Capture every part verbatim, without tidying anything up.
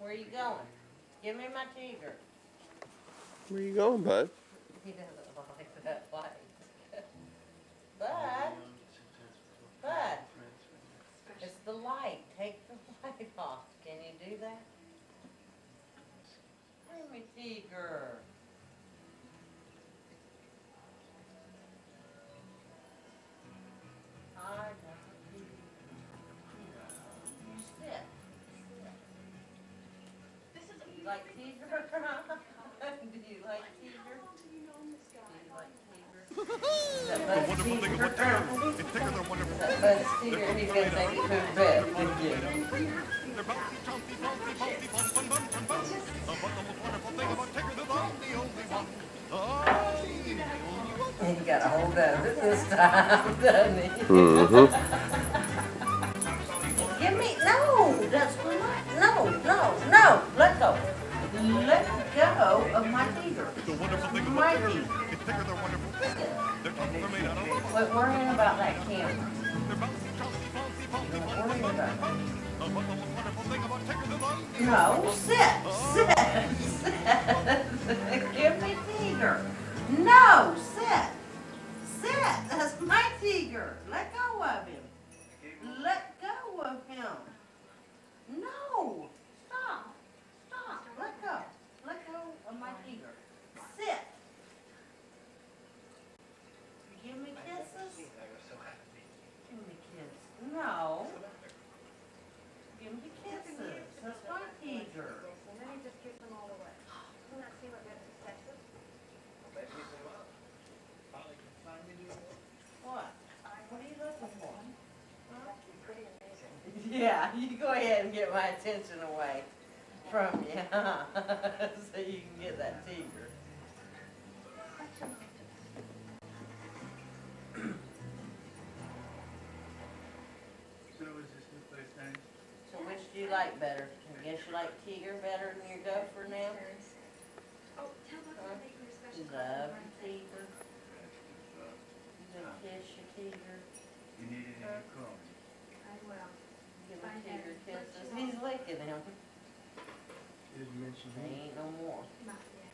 Where are you going? Give me my tiger. Where are you going, bud? He doesn't like that light. Bud? Bud? It's the light. Take the light off. Can you do that? Give me tiger. I got you. You sit. You like tiger? Do you like tiger? Do you like tiger? The wonderful thing about tiger, it's thicker than wonderful. That Bud's tiger, he's gonna take it to bed with you. They're bouncy, chouncy, bouncy, bouncy, bum, bum, bum, bum, bum. Uh, but the most wonderful thing about tiger is I'm the only one. I'm He got a hold of it this time, doesn't he? Mm-hmm. Give me, no, that's not, no, no, no, let go. Let go of my tiger. the wonderful thing about My tiger, tiger. it's thicker than wonderful. Their tongues are made out of rubber. Quit worrying about that camera. They're bouncy, chouncy, bouncy, bouncy, Don't bum, worry bum, about bum, it. bum. Uh, but the most wonderful thing about tiger is I'm the No, sit, sit, sit. Give me tiger. No, sit, sit. That's my tiger. Let go of him. Let go of him. No, stop, stop. Let go. Let go of my tiger. Sit. Give me kisses. Give me kisses. No. Give me kisses. That's my tiger. And then he just gives them all away. Doesn't that seem a bit excessive? What? What are you looking for? Huh? Pretty amazing. Yeah, you go ahead and get my attention away from you, huh? So you can get that tiger. So is this new place nice? So which do you like better? I guess you like tiger better than your gopher now? Oh, tell them to make me a special Love copy of your my tiger. You gonna kiss your tiger? You need it in your car. I will. Give me tiger kisses. He's licking him. Didn't mention There me. ain't no more. Not yet.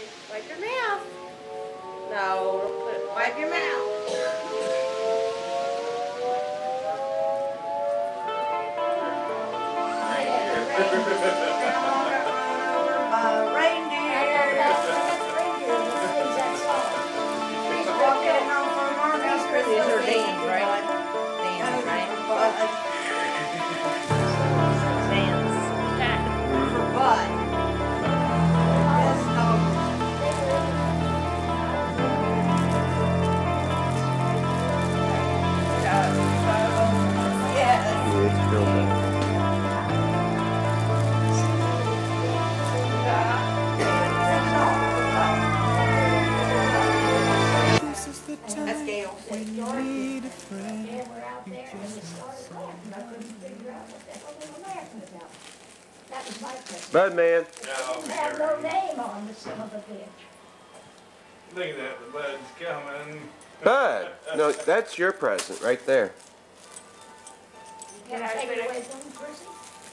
Wipe your mouth. No, put it, wipe your mouth. Uh, reindeer. She's walking home from Arby's Christmas. These are Eve. Dan's, right? Dan's, right? Dan's. For Bud. Yes, um, yes. Yeah, it's still there. That's Gail. Yeah, we're out there and we started laughing. I couldn't figure out what the hell they were laughing about. That was my question. Bud man. Didn't have no name on the son of a bitch. Look at that, the bud's coming. Bud. No, that's your present right there. You gonna take it away from him, Chrissy?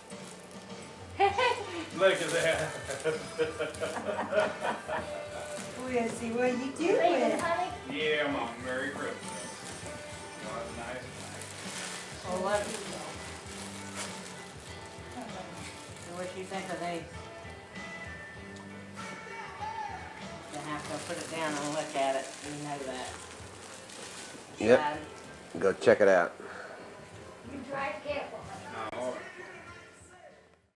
Look at that. Wizzy, what are you Leaving, doing? honey? Yeah, Mom, Merry Christmas. What a nice night. Well, what? So what you think of these? You have to put it down and look at it, you know that. Yep. Bad. Go check it out. You try it, kid.